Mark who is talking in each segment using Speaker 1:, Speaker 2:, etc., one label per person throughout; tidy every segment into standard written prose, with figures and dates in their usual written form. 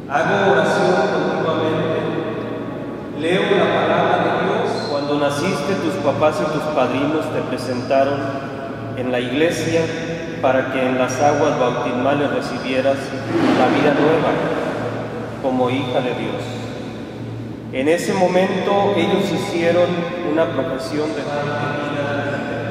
Speaker 1: Hago oración continuamente. Leo la palabra de Dios. Cuando naciste, tus papás y tus padrinos te presentaron en la iglesia para que en las aguas bautismales recibieras la vida nueva como hija de Dios. En ese momento ellos hicieron una profesión de vida.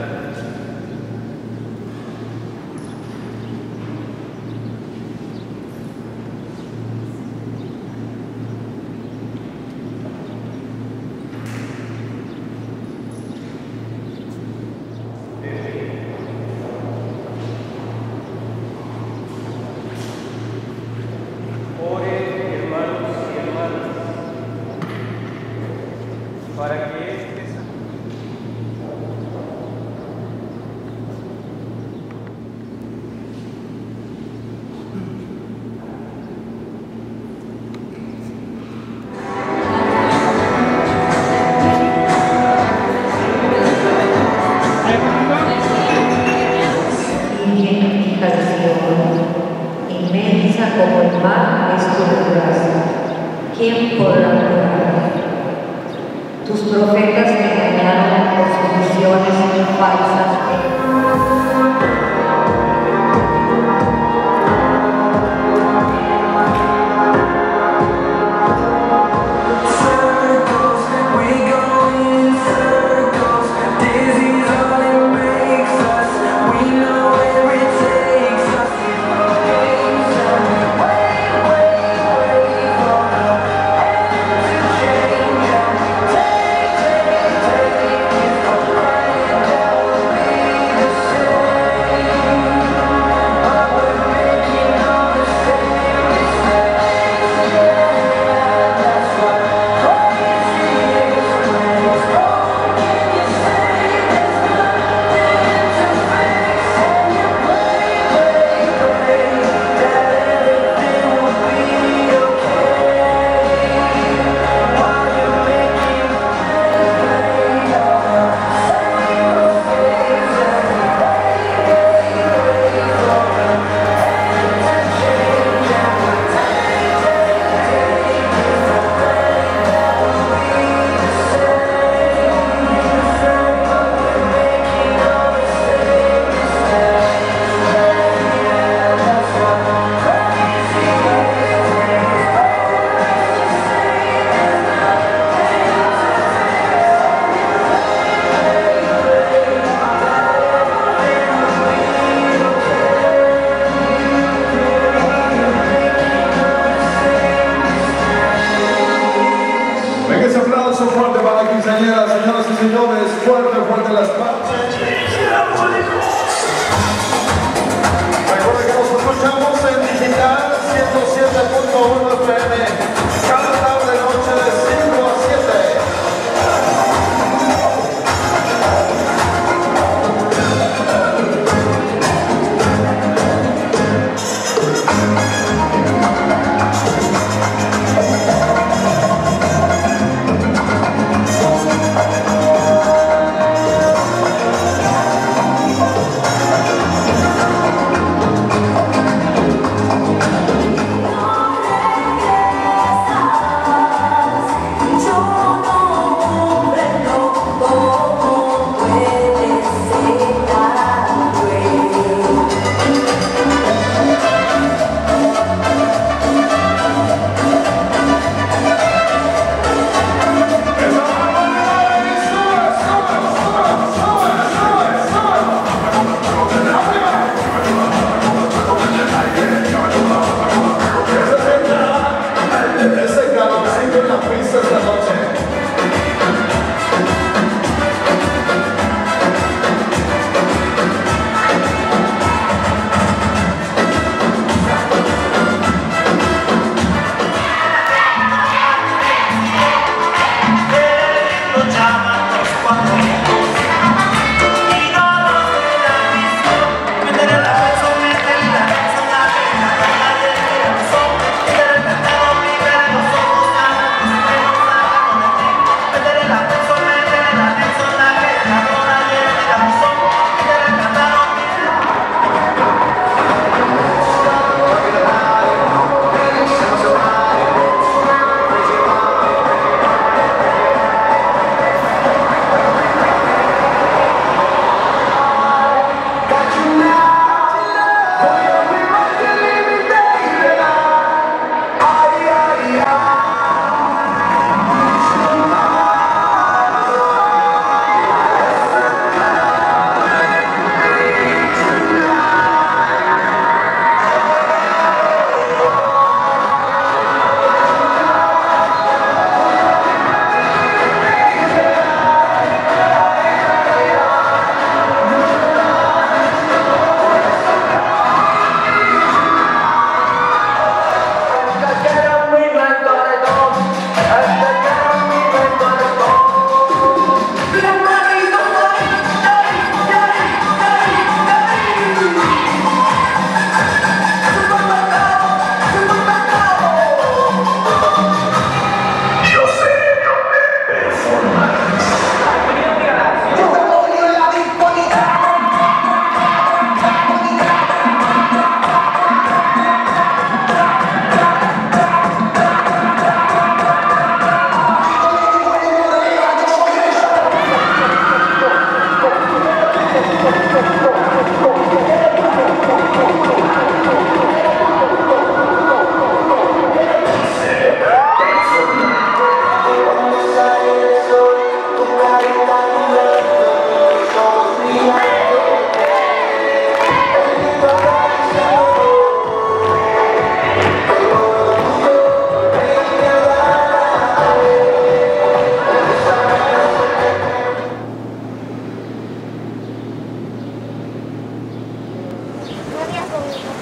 Speaker 1: Para que
Speaker 2: hija de Sion, inmensa como el mar es tu gracia. ¿Quién podrá lograrla? Tus profetas me engañaron por sus visiones y falsas fe.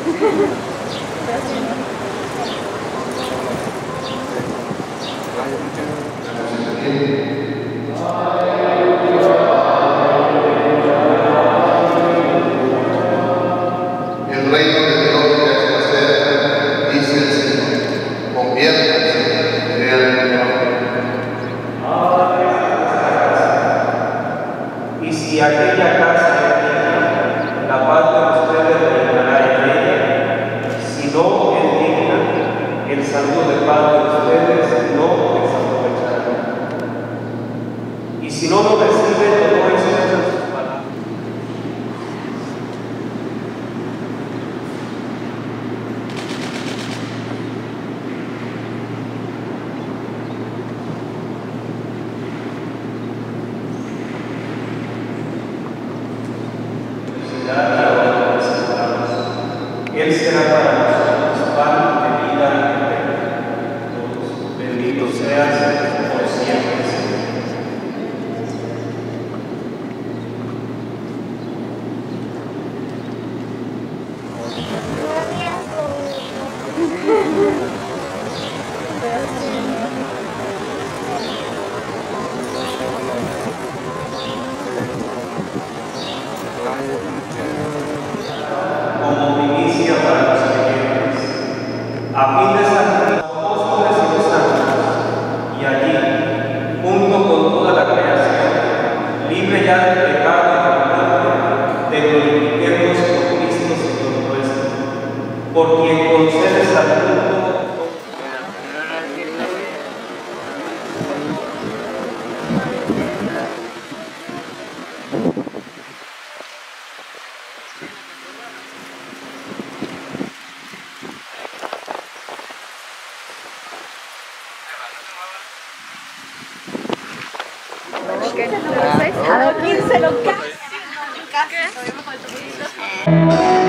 Speaker 3: El reino de Dios ya está cerca, dice el Señor. Conviértanse y vean el
Speaker 1: y si aquella casa es digna, la paz de ustedes reinará en ella. Si no es digna, el saludo de paz de ustedes no les aprovechará. Y si no lo reciben, no escuchan sus palabras. Él será para nosotros pan de vida eterna. Bendito seas por siempre, Señor. Como primicia para los creyentes, a fin de salvar los apóstoles y los santos, y allí, junto con toda la creación, libre ya del pecado y de la muerte, te glorifiquemos por Cristo Señor nuestro, por quien concedes al mundo.
Speaker 4: A 15 lo casi.